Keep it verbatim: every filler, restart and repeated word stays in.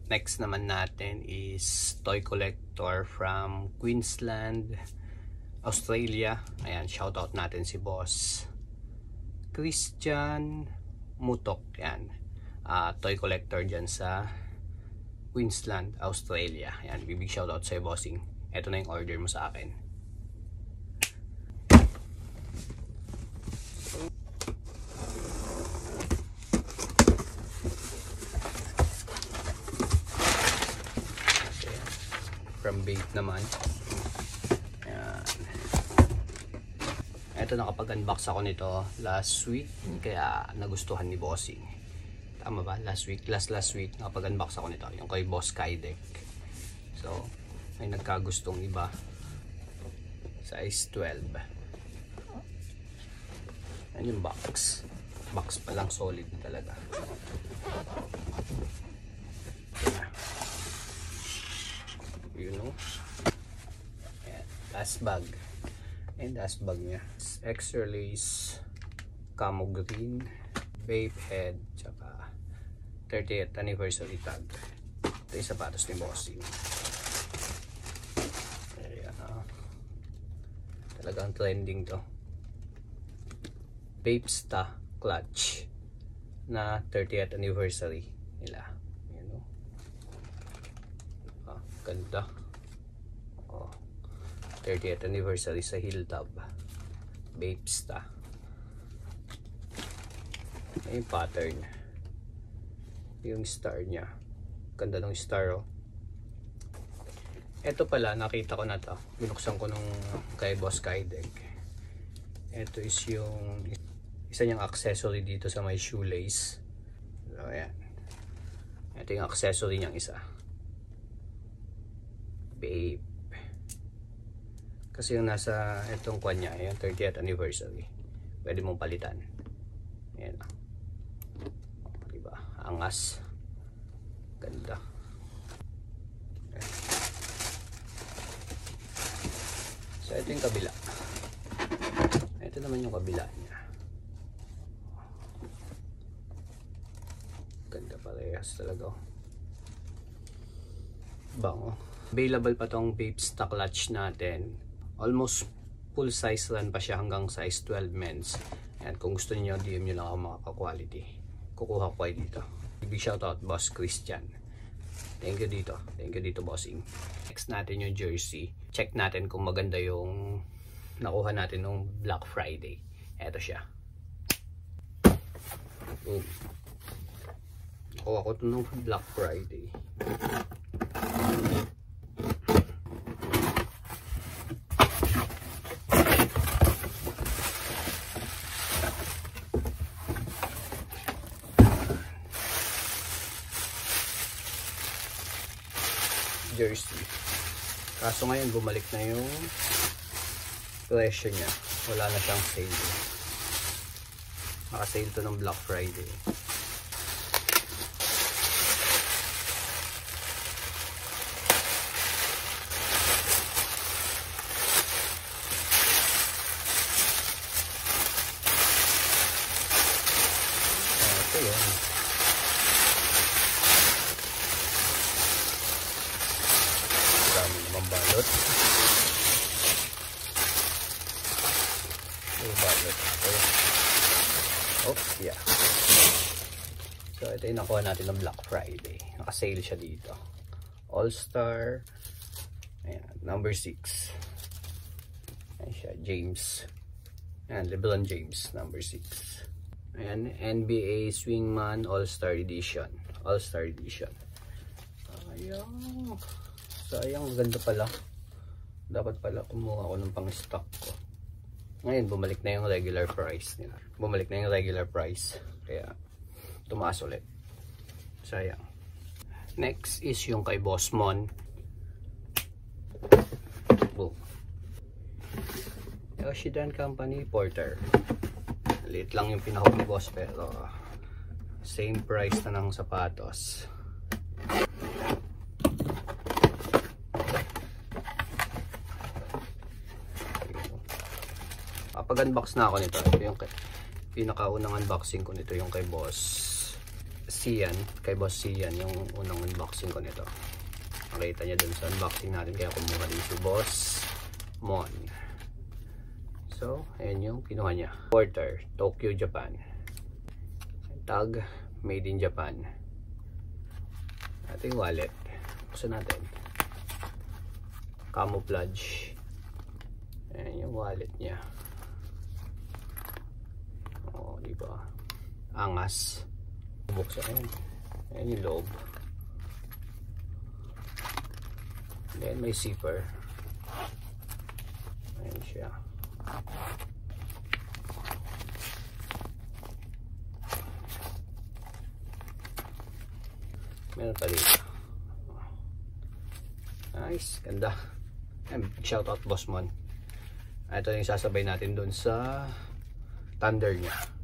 Next naman natin is toy collector from Queensland, Australia. Ayan, shoutout natin si Boss Christian Mutok. Ayan, uh, toy collector dyan sa Queensland, Australia. Ayan, big shoutout sa'yo, bossing. Ito na yung order mo sa akin. From Bape naman. Ayan. Ito, nakapag-unbox ako nito last week, kaya nagustuhan ni Bossing. Tama ba? Last week, last last week nakapag-unbox ako nito, yung kay Boss Kaidek. So, may nagkagustong iba. Size twelve. Yan yung box. Box pa lang, solid na talaga. You know, ayan, last bag, and last bag niya, extra lace, camo green, Bape head, tsaka thirtieth anniversary tag. Ito yung sapatos ni Bossing. Ayan, uh, talagang trending to. Bape Sta clutch na thirtieth anniversary nila. Ganda. Oh, thirtieth anniversary sa Hilltop. Bape Sta. Yung pattern. Yung star niya. Ganda ng star, oh. Ito pala, nakita ko na to. Binuksan ko nung kay Boss Kaidek. Ito is yung isa niyang accessory dito sa may shoelace. So, ayan. Ito yung accessory niyang isa. Bape. Kasi yung nasa itong kwan niya, yung thirtieth anniversary, pwede mong palitan. Ayan, oh, diba? Angas. Ganda. Ayan. So ito yung kabila. Ito naman yung kabila niya. Ganda parehas talaga. Bango. Available pa tong Bape Sta clutch natin. Almost full size run pa siya hanggang size twelve men's. And kung gusto niyo, D M nyo lang ako mga ka-quality. Kukuha ko kayo dito. Big shoutout Boss Christian. Thank you dito. Thank you dito, Bossing. Next natin yung jersey. Check natin kung maganda yung nakuha natin nung Black Friday. Eto siya. Boom. Nakuha ko ito nung Black Friday. Jersey. Kaso ngayon bumalik na yung presyo niya. Wala na siyang sale. Naka-sale to ng Black Friday. Ito yun. Balot. Oh, balot. Okay. Oh, yeah. So, ito yung nakuha natin ng Black Friday. Naka-sale siya dito. All-Star. Ayan, number six. Ayan siya, James. Ayan, LeBron James, number six. Ayan, N B A Swingman All-Star Edition. All-Star Edition. Ayan. Sayang, ganda pala. Dapat pala kumuha ako ng pang-stock ko. Ngayon, bumalik na yung regular price nila. Bumalik na yung regular price. Kaya, tumaas ulit. Sayang. Next is yung kay Boss Mon. Boom. Yoshidan Company Porter. Liit lang yung pinahog ni Boss, pero same price na ng sapatos. Pag-unbox na ako nito, ito yung pinakaunang unboxing ko nito, yung kay Boss C Sian, kay Boss Sian, yung unang unboxing ko nito. Nakita niya dun sa unboxing natin, kaya kumuha din si Boss Mon. So, ayan yung kinuha niya. Porter, Tokyo, Japan. Tag, made in Japan. Ating wallet. Buksan natin. Camouflage. Ayan yung wallet niya. O, diba? Angas. Buksan. Ayan. Ayan yung loob. Then may zipper. Ayan siya. Meron pa dito. Nice, ganda. Shout out Boss Mon. Ito yung sasabay natin dun sa Thunder niya.